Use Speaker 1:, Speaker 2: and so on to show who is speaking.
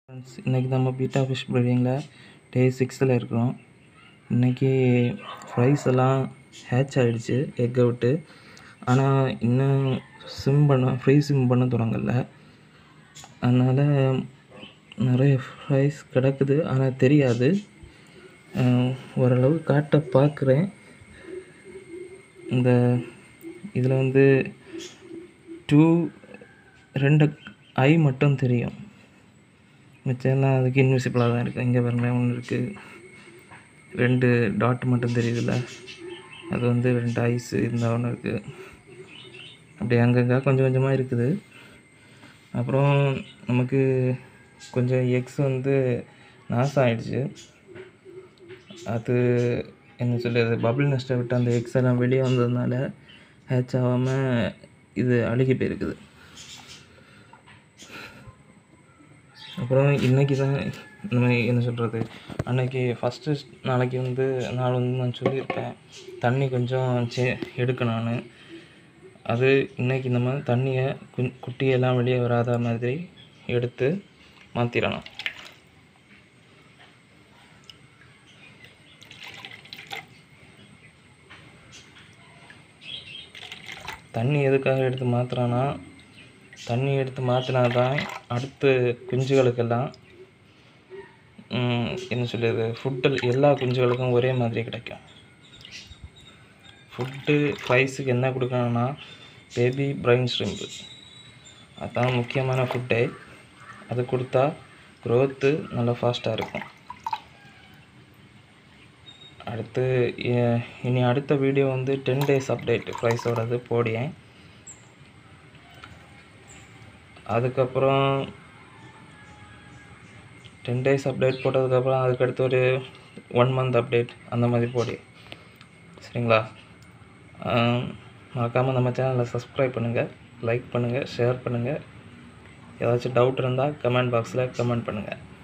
Speaker 1: Friends, இன்றைக்கி நம்ம beta fish ப்ரீடிங்கில் டே 6ல் இருக்கிறோம். இன்றைக்கி ஃப்ரைஸ் எல்லாம் ஹேட்ச் ஆகிடுச்சு எக்கை விட்டு. ஆனால் இன்னும் ஃப்ரீ பண்ண தொடங்கல. அதனால் நிறைய ஃப்ரைஸ் கிடக்குது, ஆனால் தெரியாது. ஓரளவு காட்ட பார்க்குறேன். இதில் 2 ஐ மட்டும் தெரியும். மிச்சம்லாம் அதுக்கு இன்விசிபிளாக தான் இருக்குது. இங்கே பாருங்கள், ஒன்று இருக்குது, 2 டாட் மட்டும் தெரியுதுல்ல, அது 2 ஐஸு. இந்த ஒன்று இருக்குது, அப்படி அங்கங்கே கொஞ்சம் கொஞ்சமாக இருக்குது. அப்புறம் நமக்கு கொஞ்சம் எக்ஸ் நாசம் ஆகிடுச்சு. அது என்ன சொல்லுறது, பபிள் நெஸ்ட்டை விட்டு அந்த எக்ஸ் எல்லாம் வெளியே வந்ததுனால ஹேட்ச் ஆகாமல் இது அழுகி போயிருக்குது. அப்புறம் இன்றைக்கி தான் நம்ம என்ன சொல்கிறது, அன்றைக்கி ஃபஸ்ட்டு நாளைக்கு நாள் நான் சொல்லியிருப்பேன், தண்ணி கொஞ்சம் எடுக்கணும்னு. அது இன்றைக்கி நம்ம தண்ணியை குட்டியெல்லாம் வெளியே வராத மாதிரி எடுத்து மாற்றிடணும். தண்ணி எதுக்காக எடுத்து மாற்றுறோன்னா, தண்ணி எடுத்து மாற்றினா தான் அடுத்த குஞ்சுகளுக்கெல்லாம் என்ன சொல்லுறது, ஃபுட்டு எல்லா குஞ்சுகளுக்கும் ஒரே மாதிரி கிடைக்கும். ஃபுட்டு ஃப்ரைஸுக்கு என்ன கொடுக்கணும்னா பேபி பிரைன் ஷ்ரிம்பு, அதுதான் முக்கியமான ஃபுட்டே. அது கொடுத்தா க்ரோத்து நல்லா ஃபாஸ்ட்டாக இருக்கும். இனி அடுத்த வீடியோ 10 days அப்டேட் ப்ரைஸோடது போடியேன். அதுக்கப்புறம் 10 days அப்டேட் போட்டதுக்கப்புறம் அதுக்கடுத்து ஒரு 1 month அப்டேட் அந்த மாதிரி போடி, சரிங்களா? மறக்காமல் நம்ம சேனலை சப்ஸ்கிரைப் பண்ணுங்கள், லைக் பண்ணுங்கள், ஷேர் பண்ணுங்கள். ஏதாச்சும் டவுட் இருந்தால் கமெண்ட் பாக்ஸில் கமெண்ட் பண்ணுங்கள்.